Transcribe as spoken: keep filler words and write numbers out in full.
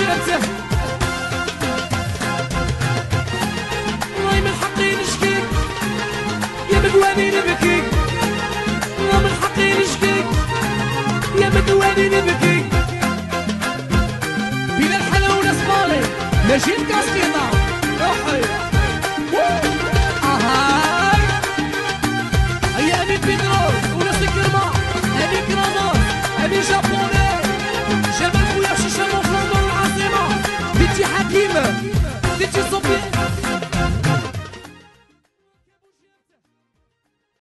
نفسه والله من حقي نشكيك يا مدواني نبكيك والله من حقي نشكيك يا مدواني نبكيك بين الحلا والاسباني نجيب كاسكيطة روحي اهاي هيا امين بيدروس وناس الكرمة امين كرامات امين جابوني